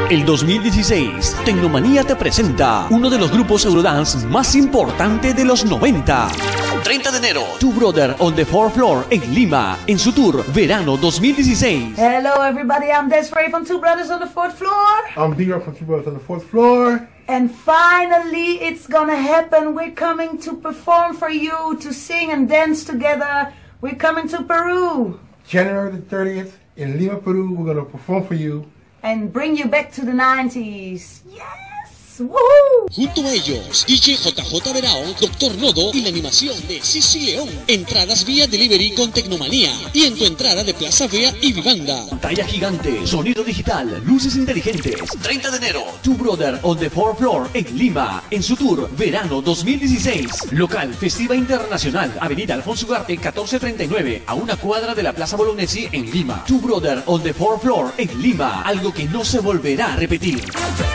El 2016, Tecnomanía te presenta uno de los grupos Eurodance más importantes de los 90. 30 de enero, Two Brothers on the Fourth Floor en Lima, en su tour Verano 2016. Hello everybody, I'm Desiree from Two Brothers on the Fourth Floor. I'm D-Rock from Two Brothers on the Fourth Floor. And finally, it's gonna happen. We're coming to perform for you, to sing and dance together. We're coming to Peru. January the 30th in Lima, Peru. We're gonna perform for you. And bring you back to the 90s. Yes! Woohoo! Junto a ellos, DJ JJ Verao, Doctor Nodo y la animación de Sisi León. Entradas vía delivery con Tecnomanía y en tu entrada de Plaza Vea y Vivanda. Pantalla gigante, sonido digital, luces inteligentes. 30 de enero, Two Brothers on the Fourth Floor en Lima, en su tour Verano 2016. Local Festiva Internacional, Avenida Alfonso Ugarte 1439, a una cuadra de la Plaza Bolognesi en Lima. Two Brothers on the Fourth Floor en Lima, algo que no se volverá a repetir.